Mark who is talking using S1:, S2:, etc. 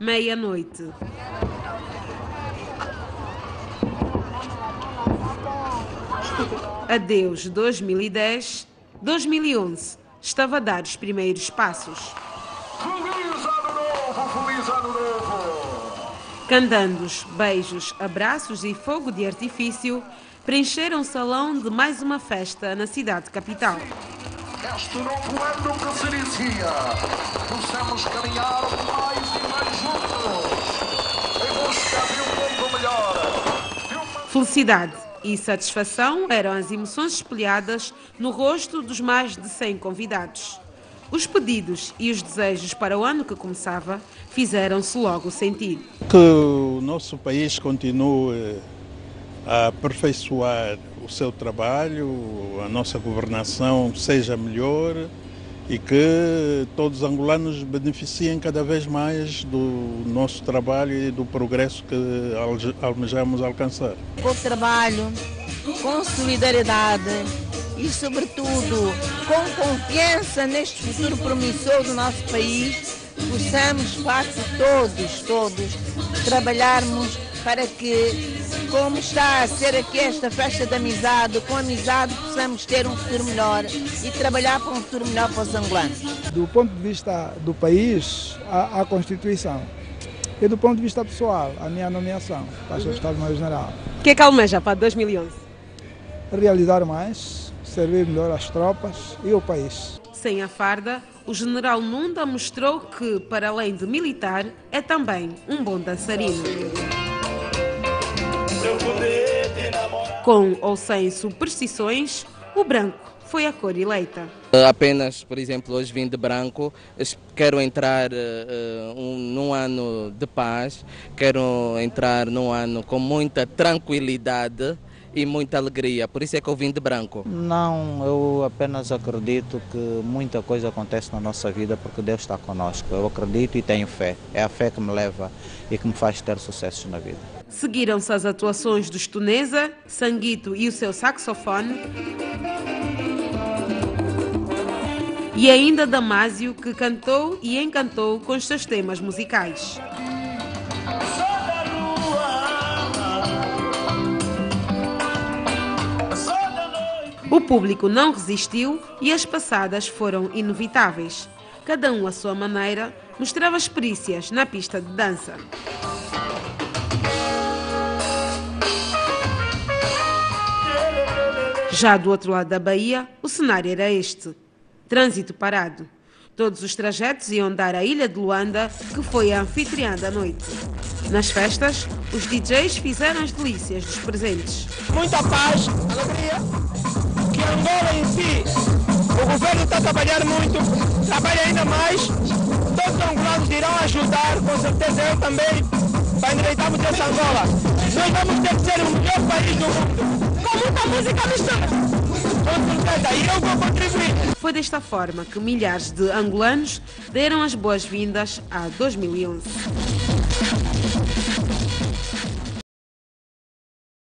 S1: meia-noite. Adeus 2010, 2011 estava a dar os primeiros passos.
S2: Feliz Ano Novo, Feliz Ano Novo!
S1: Candandos, beijos, abraços e fogo de artifício preencheram o salão de mais uma festa na cidade capital.
S2: Este novo ano que se inicia, possamos caminhar mais e mais juntos, em busca de um mundo melhor.
S1: Felicidade e satisfação eram as emoções espelhadas no rosto dos mais de 100 convidados. Os pedidos e os desejos para o ano que começava fizeram-se logo sentir.
S3: Que o nosso país continue a aperfeiçoar o seu trabalho, a nossa governação seja melhor e que todos os angolanos beneficiem cada vez mais do nosso trabalho e do progresso que almejamos alcançar.
S4: Com trabalho, com solidariedade e, sobretudo, com confiança neste futuro promissor do nosso país, possamos, de facto, todos, trabalharmos para que, como está a ser aqui esta festa de amizade, com amizade possamos ter um futuro melhor e trabalhar para um futuro melhor para os angolanos.
S5: Do ponto de vista do país, a Constituição. E do ponto de vista pessoal, a minha nomeação para o Estado-Maior-General.
S1: O que é que almeja para 2011?
S5: Realizar mais, servir melhor as tropas e o país.
S1: Sem a farda, o general Nunda mostrou que, para além de militar, é também um bom dançarino. Com ou sem superstições, o branco foi a cor eleita.
S6: Apenas, por exemplo, hoje vim de branco, quero entrar num ano de paz, quero entrar num ano com muita tranquilidade e muita alegria, por isso é que eu vim de branco.
S7: Não, eu apenas acredito que muita coisa acontece na nossa vida porque Deus está conosco. Eu acredito e tenho fé. É a fé que me leva e que me faz ter sucessos na vida.
S1: Seguiram-se as atuações dos Tunesa, Sanguito e o seu saxofone, e ainda Damásio, que cantou e encantou com os seus temas musicais. O público não resistiu e as passadas foram inevitáveis. Cada um à sua maneira mostrava experiências na pista de dança. Já do outro lado da Bahia, o cenário era este. Trânsito parado. Todos os trajetos iam dar à Ilha de Luanda, que foi a anfitriã da noite. Nas festas, os DJs fizeram as delícias dos presentes.
S8: Muita paz, alegria, que Angola em si, o governo está a trabalhar muito, trabalha ainda mais, todos os angolanos irão ajudar, com certeza eu também, para endireitarmos essa Angola. Nós vamos ter que ser o melhor país do mundo, com muita música mistura. Com certeza, e eu vou contribuir.
S1: Foi desta forma que milhares de angolanos deram as boas-vindas a 2011.